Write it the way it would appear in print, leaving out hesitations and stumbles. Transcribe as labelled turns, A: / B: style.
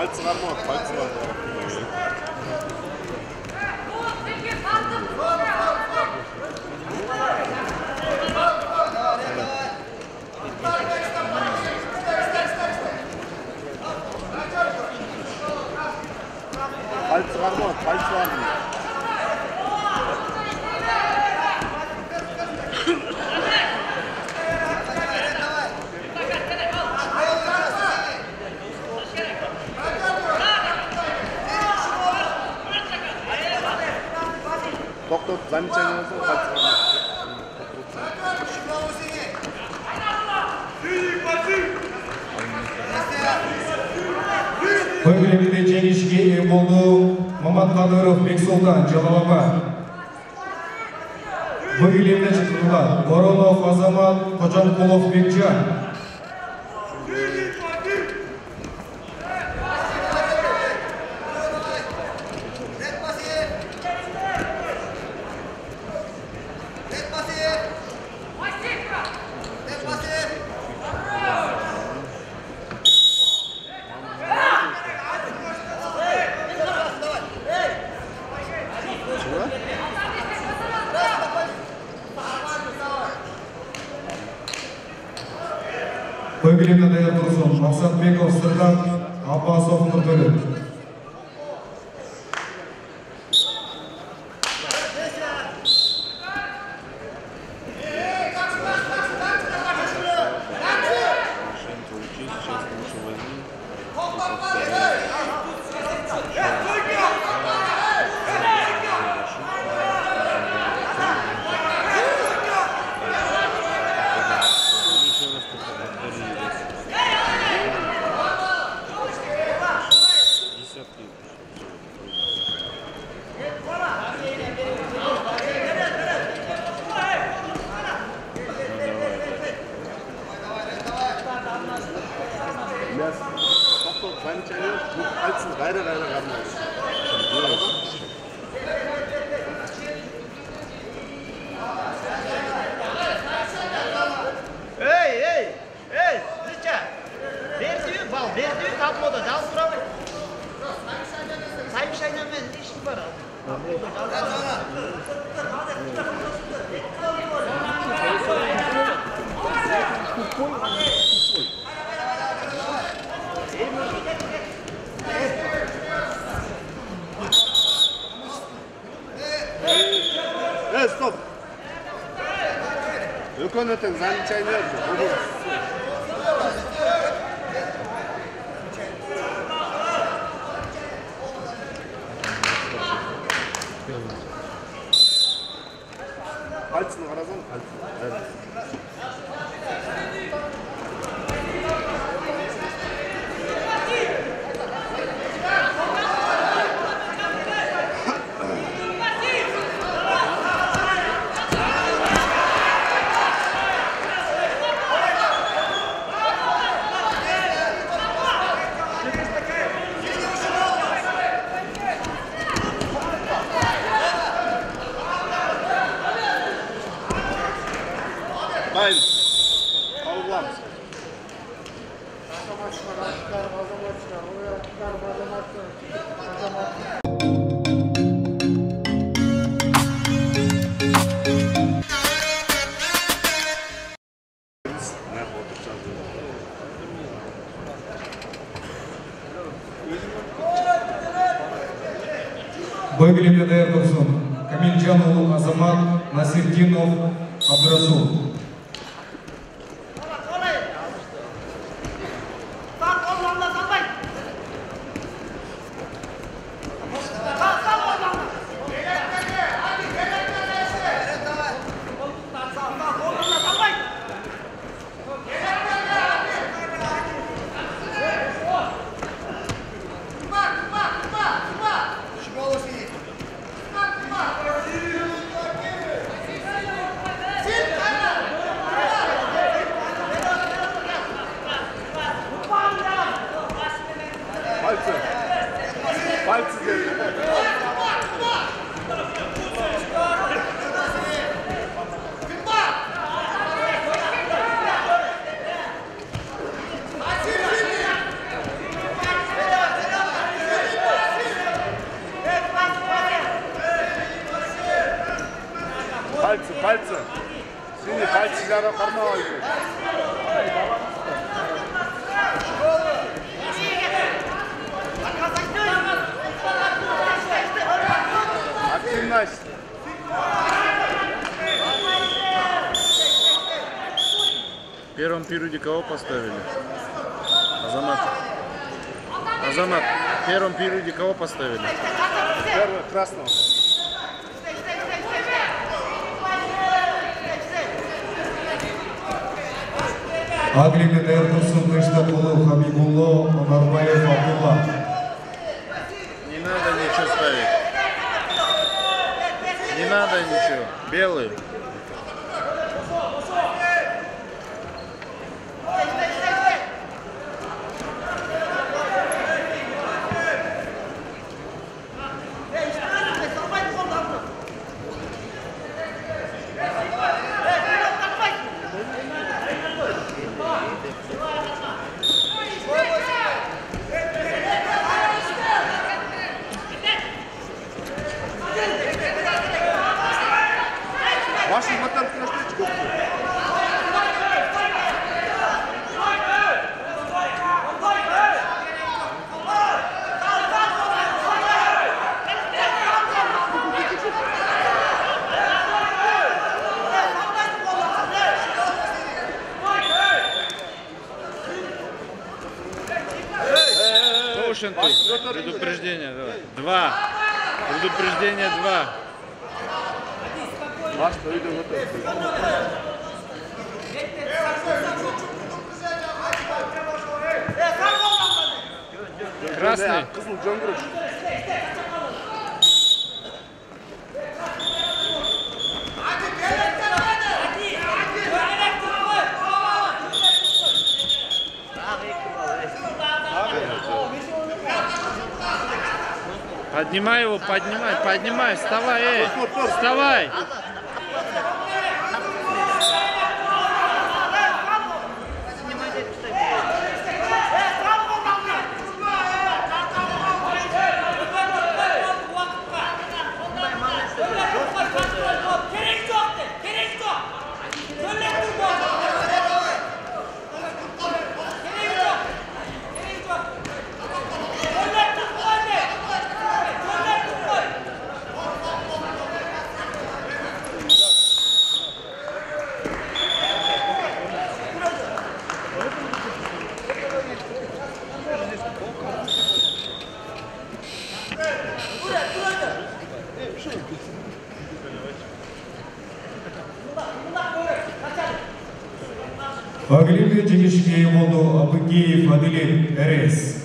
A: Пальцы нормально, пальцы нормально. Пальцы нормально, пальцы нормально. Доктор, замечание olsun, пальцы нормально.
B: Bölümde çelişki buldu Mamat Kadırov Beksultan Jalababa. Bölümde çıktılar Koronov Azamat Kocankulov Bekcan. Bölümde de yapılsın Maksat Bekov Sırdan Abbasov Nurgülü.
A: Стоп! Выполнительное замечание. Пальцем разом, пальцем. Hayır. Allah'ım.
B: Bölümde de yapılsın Kamiljanul Azamat Nasirkinov Abdurasul.
A: Пальцы. Синий, пальцы жара кармавай. Активность.
C: В первом периоде кого поставили? Азамат, в первом периоде кого поставили?
A: Первый красного.
B: Агрими Дэртусон, Кыштакулов, Хабибулло, Нарбаев, Абдулла.
C: Не надо ничего ставить. Не надо ничего. Белый.
A: Ваши мотор красочку.
C: Слушай, предупреждение. Два. Предупреждение 2.
A: Ваш дойду готов.
C: Красный.
A: Кызыл жөңгүрүш.
C: Поднимай его, поднимай, вставай, эй, вставай.
B: Агрими Жигишки Молду Абыкеев Аделин РС.